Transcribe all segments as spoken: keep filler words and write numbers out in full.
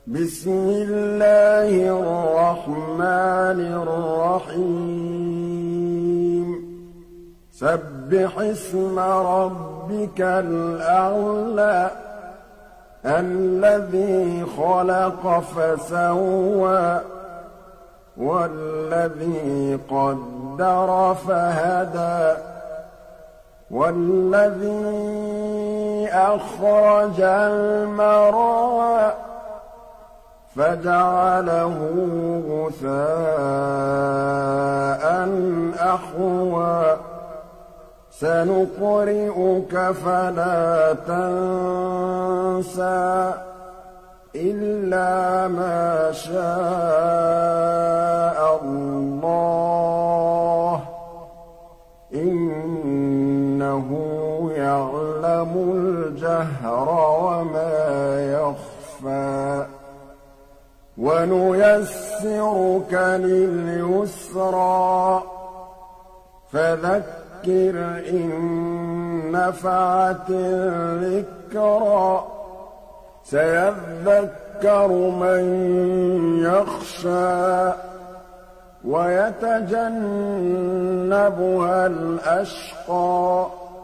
بسم الله الرحمن الرحيم سبح اسم ربك الأعلى الذي خلق فسوى والذي قدر فهدى والذي أخرج المرعى فجعله غثاء أحوى سنقرئك فلا تنسى إلا ما شاء الله إنه يعلم الجهر وما يخفى ونيسرك لليسرى فذكر إن نفعت الذكرى سيذكر من يخشى ويتجنبها الأشقى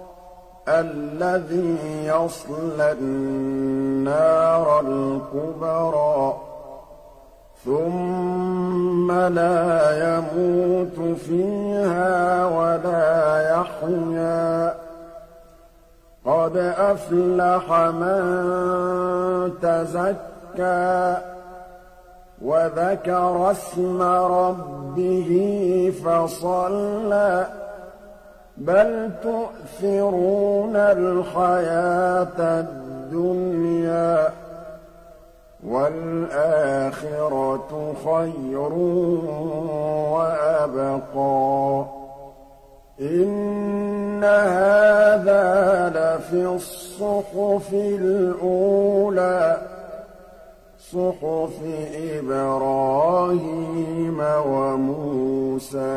الذي يصلى النار الكبرى ثم لا يموت فيها ولا يحيا قد أفلح من تزكى وذكر اسم ربه فصلى بل تؤثرون الحياة الدنيا والآخرة خير وأبقى إن هذا لفي الصحف الأولى صحف إبراهيم وموسى